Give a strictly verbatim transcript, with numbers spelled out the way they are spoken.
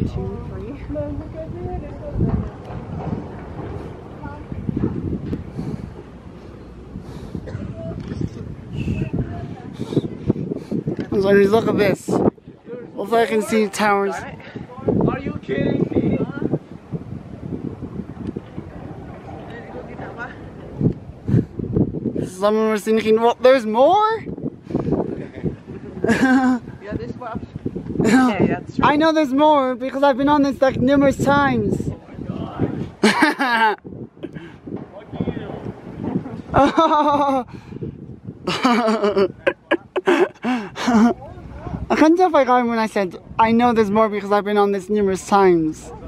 two, three. Look at this. Hopefully I can see towers. Are you kidding me? Someone was thinking, well, there's more? Yeah, this one. Okay, that's right. I know there's more because I've been on this like numerous times. Oh my god. Oh. I couldn't tell if I got him when I said, I know there's more because I've been on this numerous times.